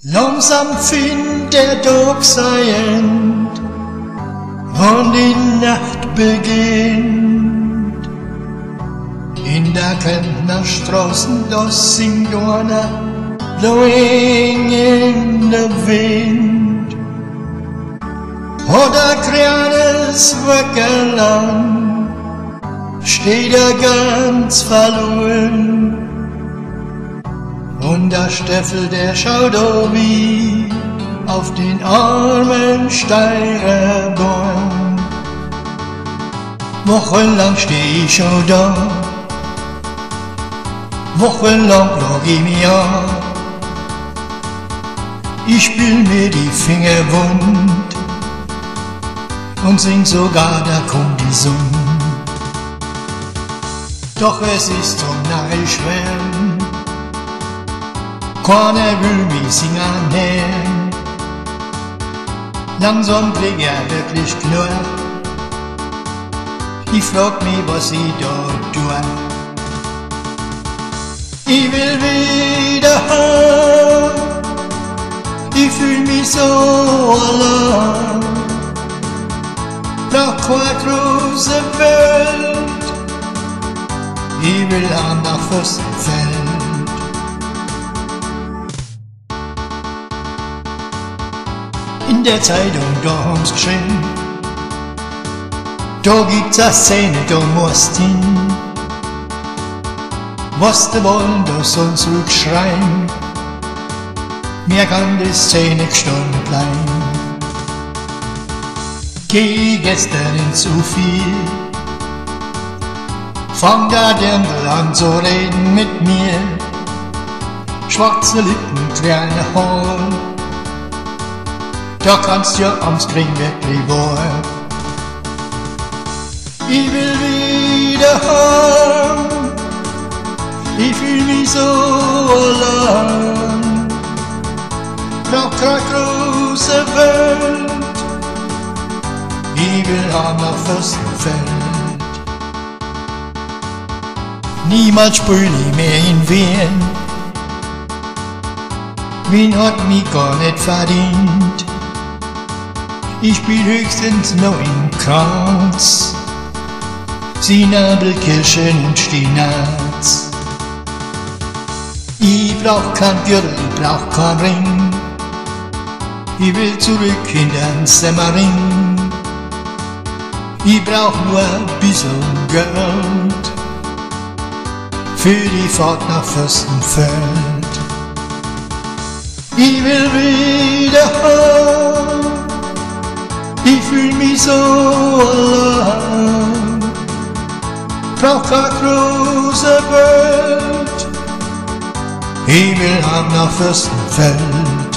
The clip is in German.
Langsam findet der Tag sein End und die Nacht beginnt. In der Klempnerstraßen, das singt einer blowing in der Wind. Oder kleines Wöckerland steht ganz verloren. Und der Steffel, der schaut wie auf den armen Steigerbaum. Wochenlang steh ich schon da, wochenlang lag ich mir an. Ich spül mir die Finger wund und sing sogar, da kommt die Sonne. Doch es ist so narrisch schwer, keiner will mich singen hören. Langsam krieg er wirklich Knurr. Ich frag mich, was ich da tue. Ich will wieder heim. Ich fühl mich so allein. Brauch keine große Welt. Ich will heim nach Fürstenfeld. In der Zeitung, da haben's geschrieben, da gibt's a Szene, da musst hin. Was du wollen, da soll's zurückschreien. Mir kann die Szene gestanden bleiben. Geh gestern ins zu viel, fang der Dirndl an zu reden mit mir. Schwarze Lippen, kleine Haare, da kannst ja Angst kriegen, wirklich wahr. Ich will wieder heim, ich fühl mich so allein. Brauch keine große Welt, ich will heim nach Fürstenfeld. Niemals spül ich mehr in Wien, Wien hat mich gar nicht verdient. Ich spiel höchstens noch in Kranz, Sinabelkirchen und Stinaz. Ich brauch kein Gürtel, ich brauch kein Ring, ich will zurück in den Semmering. Ich brauch nur ein bisschen Geld für die Fahrt nach Fürstenfeld. Ich will wieder heim, ich fühl mich so allein. Brauch keine große Welt, ich will heim nach Fürstenfeld.